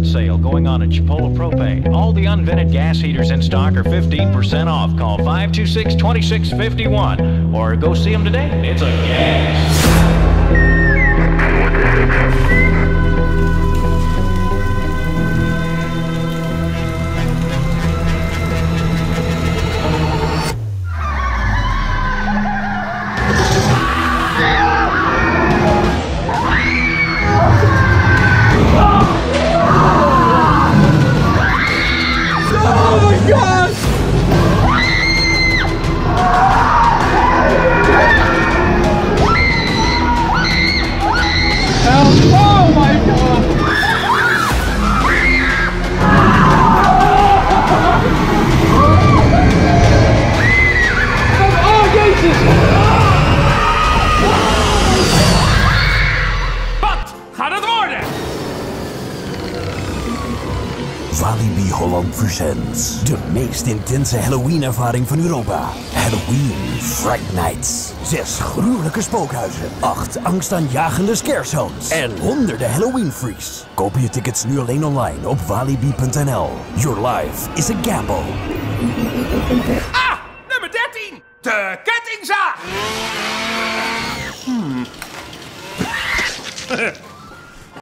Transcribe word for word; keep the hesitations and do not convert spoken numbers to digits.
clearance sale going on at Chipola Propane. All the unvented gas heaters in stock are fifteen percent off. Call five two six, two six five one or go see them today. It's a gas. Walibi Holland presents de meest intense Halloween-ervaring van Europa. Halloween Fright Nights. Zes gruwelijke spookhuizen, acht angstaanjagende scarezones en honderden Halloween-freaks. Koop je tickets nu alleen online op walibi punt n l. Your life is a gamble. Ah, nummer dertien. De kettingzaag. Hmm.